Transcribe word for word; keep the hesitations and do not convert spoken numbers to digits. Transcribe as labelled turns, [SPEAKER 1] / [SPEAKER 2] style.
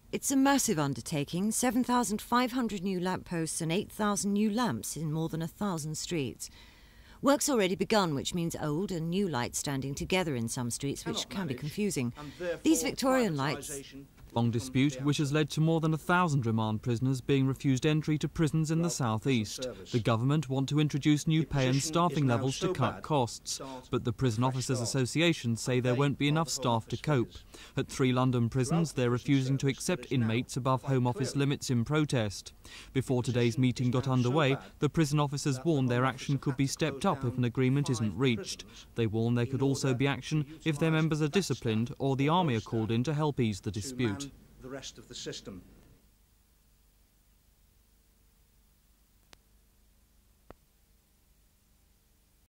[SPEAKER 1] It's a massive undertaking, seven thousand five hundred new lampposts and eight thousand new lamps in more than a thousand streets. Work's already begun, which means old and new lights standing together in some streets, which can be confusing. These Victorian lights...
[SPEAKER 2] Long dispute which has led to more than a thousand remand prisoners being refused entry to prisons in the southeast. The government want to introduce new pay and staffing levels to cut costs, but the Prison Officers Association say there won't be enough staff to cope. At three London prisons, they're refusing to accept inmates above Home Office limits in protest. Before today's meeting got underway, the prison officers warned their action could be stepped up if an agreement isn't reached. They warn there could also be action if their members are disciplined or the army are called in to help ease the dispute.
[SPEAKER 3] The rest of the system.